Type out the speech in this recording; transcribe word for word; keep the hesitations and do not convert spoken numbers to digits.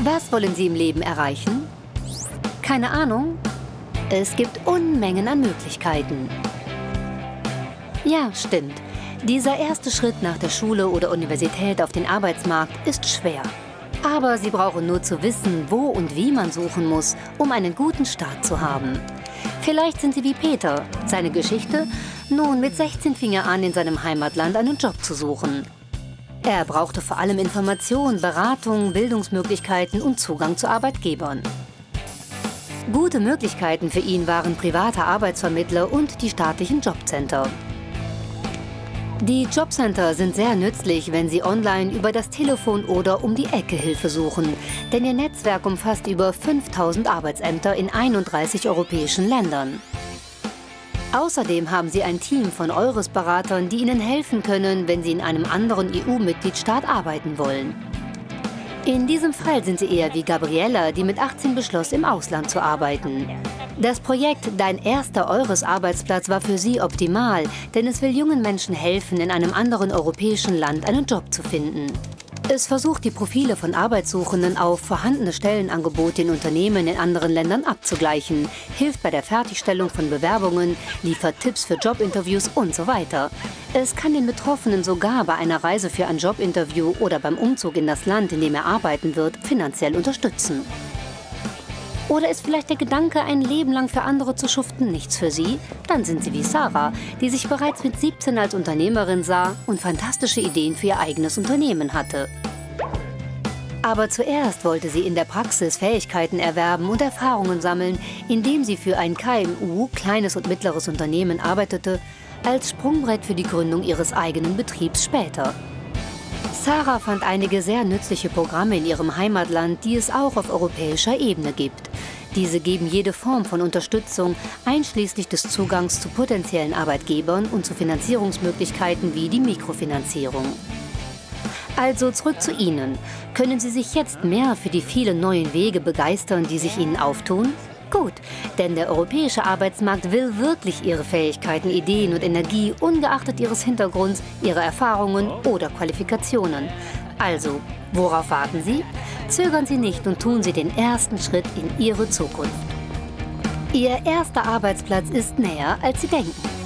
Was wollen Sie im Leben erreichen? Keine Ahnung? Es gibt Unmengen an Möglichkeiten. Ja, stimmt. Dieser erste Schritt nach der Schule oder Universität auf den Arbeitsmarkt ist schwer. Aber Sie brauchen nur zu wissen, wo und wie man suchen muss, um einen guten Start zu haben. Vielleicht sind Sie wie Peter. Seine Geschichte? Nun, mit sechzehn fing er an, in seinem Heimatland einen Job zu suchen. Er brauchte vor allem Information, Beratung, Bildungsmöglichkeiten und Zugang zu Arbeitgebern. Gute Möglichkeiten für ihn waren private Arbeitsvermittler und die staatlichen Jobcenter. Die Jobcenter sind sehr nützlich, wenn Sie online über das Telefon oder um die Ecke Hilfe suchen, denn Ihr Netzwerk umfasst über fünftausend Arbeitsämter in einunddreißig europäischen Ländern. Außerdem haben Sie ein Team von Eures-Beratern, die Ihnen helfen können, wenn Sie in einem anderen E U-Mitgliedstaat arbeiten wollen. In diesem Fall sind Sie eher wie Gabriella, die mit achtzehn beschloss, im Ausland zu arbeiten. Das Projekt Dein erster Eures-Arbeitsplatz war für sie optimal, denn es will jungen Menschen helfen, in einem anderen europäischen Land einen Job zu finden. Es versucht, die Profile von Arbeitssuchenden auf vorhandene Stellenangebote in Unternehmen in anderen Ländern abzugleichen, hilft bei der Fertigstellung von Bewerbungen, liefert Tipps für Jobinterviews und so weiter. Es kann den Betroffenen sogar bei einer Reise für ein Jobinterview oder beim Umzug in das Land, in dem er arbeiten wird, finanziell unterstützen. Oder ist vielleicht der Gedanke, ein Leben lang für andere zu schuften, nichts für Sie? Dann sind Sie wie Sarah, die sich bereits mit siebzehn als Unternehmerin sah und fantastische Ideen für ihr eigenes Unternehmen hatte. Aber zuerst wollte sie in der Praxis Fähigkeiten erwerben und Erfahrungen sammeln, indem sie für ein K M U, kleines und mittleres Unternehmen, arbeitete, als Sprungbrett für die Gründung ihres eigenen Betriebs später. Sarah fand einige sehr nützliche Programme in ihrem Heimatland, die es auch auf europäischer Ebene gibt. Diese geben jede Form von Unterstützung, einschließlich des Zugangs zu potenziellen Arbeitgebern und zu Finanzierungsmöglichkeiten wie die Mikrofinanzierung. Also zurück zu Ihnen. Können Sie sich jetzt mehr für die vielen neuen Wege begeistern, die sich Ihnen auftun? Gut, denn der europäische Arbeitsmarkt will wirklich Ihre Fähigkeiten, Ideen und Energie, ungeachtet Ihres Hintergrunds, Ihrer Erfahrungen oder Qualifikationen. Also, worauf warten Sie? Zögern Sie nicht und tun Sie den ersten Schritt in Ihre Zukunft. Ihr erster Arbeitsplatz ist näher, als Sie denken.